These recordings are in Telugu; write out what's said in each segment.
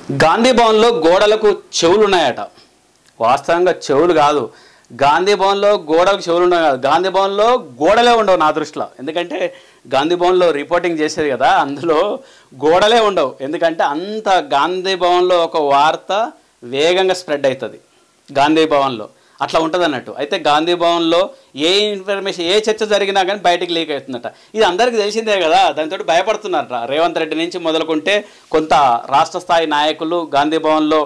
గాంధీ భవన్లో గోడలకు చెవులు ఉన్నాయట. వాస్తవంగా చెవులు కాదు, గాంధీ భవన్లో గోడలకు చెవులు ఉండవు కాదు, గాంధీ భవన్లో గోడలే ఉండవు నా దృష్టిలో. ఎందుకంటే గాంధీ భవన్లో రిపోర్టింగ్ చేసేది కదా, అందులో గోడలే ఉండవు. ఎందుకంటే అంత గాంధీ భవన్లో ఒక వార్త వేగంగా స్ప్రెడ్ అవుతుంది గాంధీ భవన్లో, అట్లా ఉంటుంది అన్నట్టు. అయితే గాంధీ భవన్లో ఏ ఇన్ఫర్మేషన్, ఏ చర్చ జరిగినా కానీ బయటికి లీక్ అవుతుందట. ఇది అందరికీ తెలిసిందే కదా, దాంతో భయపడుతున్నారట. రేవంత్ రెడ్డి నుంచి మొదలుకుంటే కొంత రాష్ట్ర స్థాయి నాయకులు గాంధీ భవన్లో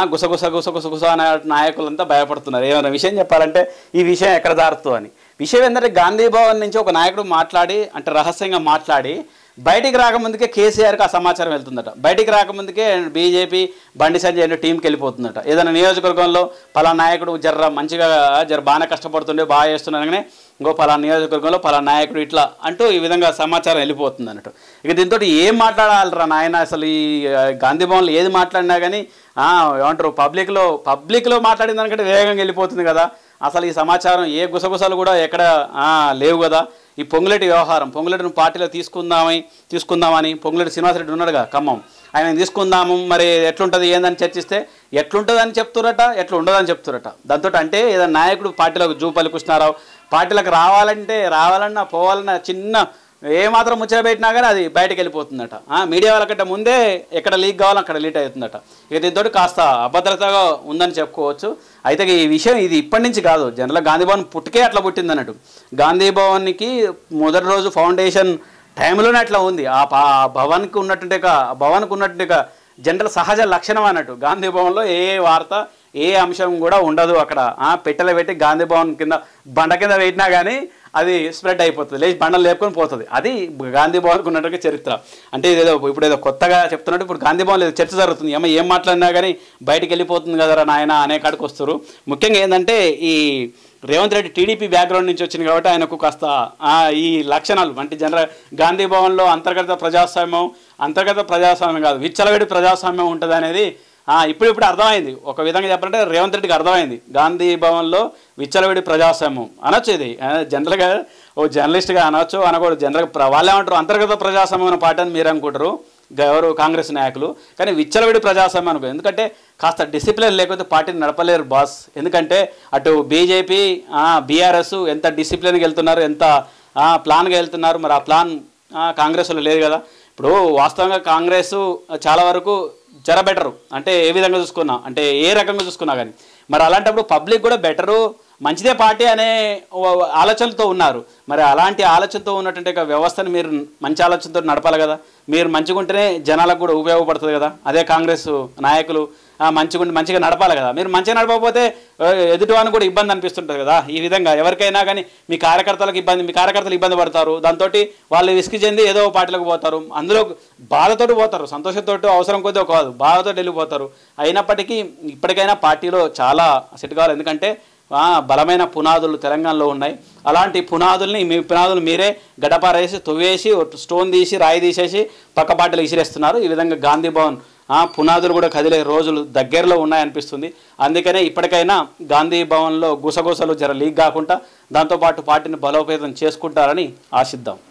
గుసగుస అనే నాయకులంతా భయపడుతున్నారు. ఏమైనా విషయం చెప్పాలంటే ఈ విషయం ఎక్కడ దారుతూ అని. విషయం ఏంటంటే గాంధీ భవన్ నుంచి ఒక నాయకుడు మాట్లాడి, అంటే రహస్యంగా మాట్లాడి బయటికి రాకముందుకే కేసీఆర్కి ఆ సమాచారం వెళ్తుందట. బయటికి రాకముందుకే బీజేపీ బండి సంజయ్ టీంకి వెళ్ళిపోతుందట. ఏదైనా నియోజకవర్గంలో పలా నాయకుడు మంచిగా బాగానే కష్టపడుతుండే, బాగా చేస్తున్నారని ఇంకో పలా నియోజకవర్గంలో పలా నాయకుడు ఇట్లా అంటూ ఈ విధంగా సమాచారం వెళ్ళిపోతుంది అన్నట్టు. ఇక దీంతో ఏం మాట్లాడాలరా నాయన, అసలు ఈ గాంధీ భవన్లో ఏది మాట్లాడినా కానీ ఏమంటారు, పబ్లిక్లో మాట్లాడిన దానికంటే వేగంగా వెళ్ళిపోతుంది కదా. అసలు ఈ సమాచారం ఏ గుసగుసలు కూడా ఎక్కడ లేవు కదా. ఈ పొంగులేటి వ్యవహారం, పొంగులేటిని పార్టీలో తీసుకుందామని పొంగులేటి శ్రీనివాసరెడ్డి ఉన్నాడుగా ఖమ్మం, ఆయన తీసుకుందాము, మరి ఎట్లుంటుంది ఏందని చర్చిస్తే ఎట్లుంటుందని చెప్తురట, ఎట్లా ఉండదని చెప్తురట. దాంతో అంటే ఏదైనా నాయకుడు పార్టీలకు జూపల్లి కృష్ణారావు పార్టీలకు రావాలన్నా పోవాలన్నా చిన్న ఏమాత్రం ముచ్చట పెట్టినా కానీ అది బయటకు వెళ్ళిపోతుందట. మీడియా వాళ్ళకంటే ముందే ఎక్కడ లీక్ కావాలో అక్కడ లీక్ అవుతుందట. ఇక దీంతో కాస్త అభద్రతగా ఉందని చెప్పుకోవచ్చు. అయితే ఈ విషయం ఇది ఇప్పటి నుంచి కాదు, జనరల్గా గాంధీ భవన్ పుట్టుకే అట్లా పుట్టింది అన్నట్టు. గాంధీ భవన్కి మొదటి రోజు ఫౌండేషన్ టైంలోనే అట్లా ఉంది. ఆ భవన్కి ఉన్నట్టుంటే జనరల్ సహజ లక్షణం అన్నట్టు. గాంధీ భవన్లో ఏ వార్త ఏ అంశం కూడా ఉండదు. అక్కడ పెట్టెలు పెట్టి గాంధీ భవన్ కింద బండ కింద పెట్టినా కానీ అది స్ప్రెడ్ అయిపోతుంది, లేచి బండలు లేపుకొని పోతుంది. అది గాంధీ భవన్కి ఉన్నట్టుగా చరిత్ర. అంటే ఇప్పుడు ఏదో కొత్తగా చెప్తున్నట్టు ఇప్పుడు గాంధీ భవన్లో చర్చ జరుగుతుంది. ఏం మాట్లాడినా కానీ బయటికి వెళ్ళిపోతుంది కదరా నాయన అనే కాడికి వస్తారు. ముఖ్యంగా ఏంటంటే ఈ రేవంత్ రెడ్డి టీడీపీ బ్యాక్గ్రౌండ్ నుంచి వచ్చింది కాబట్టి ఆయనకు కాస్త ఈ లక్షణాలు అంటే గాంధీ భవన్లో అంతర్గత ప్రజాస్వామ్యం కాదు, విచ్చలవిడి ప్రజాస్వామ్యం ఉంటుంది అనేది ఇప్పుడు అర్థమైంది. ఒక విధంగా చెప్పాలంటే రేవంత్ రెడ్డికి అర్థమైంది, గాంధీ భవన్లో విచ్చలవిడి ప్రజాస్వామ్యం అనొచ్చు. ఇది జనరల్గా ఓ జర్నలిస్ట్గా అనొచ్చు, అనకూడదు. జనరల్గా వాళ్ళు ఏమంటారు, అంతర్గత ప్రజాస్వామ్యం పార్టీ అని మీరు అనుకుంటారు ఎవరు కాంగ్రెస్ నాయకులు, కానీ విచ్చలవిడి ప్రజాస్వామ్యం అనుకో. ఎందుకంటే కాస్త డిసిప్లిన్ లేకపోతే పార్టీని నడపలేరు బాస్. ఎందుకంటే అటు బీజేపీ బీఆర్ఎస్ ఎంత డిసిప్లిన్గా వెళ్తున్నారు, ఎంత ప్లాన్గా వెళ్తున్నారు. మరి ఆ ప్లాన్ కాంగ్రెస్లో లేదు కదా. ఇప్పుడు వాస్తవంగా కాంగ్రెస్ చాలా వరకు బెటరు, అంటే ఏ విధంగా చూసుకున్నా, అంటే ఏ రకంగా చూసుకున్నా కానీ. మరి అలాంటప్పుడు పబ్లిక్ కూడా బెటరు, మంచిదే పార్టీ అనే ఆలోచనలతో ఉన్నారు. మరి అలాంటి ఆలోచనతో ఉన్నటువంటి వ్యవస్థను మీరు మంచి ఆలోచనతో నడపాలి కదా. మీరు మంచిగా ఉంటేనే జనాలకు కూడా ఉపయోగపడుతుంది కదా. అదే కాంగ్రెస్ నాయకులు మంచిగా నడపాలి కదా. మీరు మంచిగా నడపకపోతే ఎదుటివానికి కూడా ఇబ్బంది అనిపిస్తుంటుంది కదా. ఈ విధంగా ఎవరికైనా కానీ మీ కార్యకర్తలు ఇబ్బంది పడతారు. దాంతో వాళ్ళు విసిగి చెంది ఏదో పార్టీలకు పోతారు, అందులో బాధతోటి పోతారు, సంతోషంతో అవసరం కొద్దీ కాదు, బాధతో వెళ్ళిపోతారు. అయినప్పటికీ ఇప్పటికైనా పార్టీలో చాలా సెట్ కావాలి. ఎందుకంటే బలమైన పునాదులు తెలంగాణలో ఉన్నాయి. అలాంటి మీ పునాదులు మీరే గడపారేసి తవ్వేసి స్టోన్ తీసి రాయి తీసేసి పక్క పార్టీలు విసిరేస్తున్నారు. ఈ విధంగా గాంధీ భవన్ పునాదులు కూడా కదిలే రోజులు దగ్గరలో ఉన్నాయనిపిస్తుంది. అందుకనే ఇప్పటికైనా గాంధీ భవన్లో గుసగుసలు లీక్ కాకుండా దాంతోపాటు పార్టీని బలోపేతం చేసుకుంటారని ఆశిద్దాం.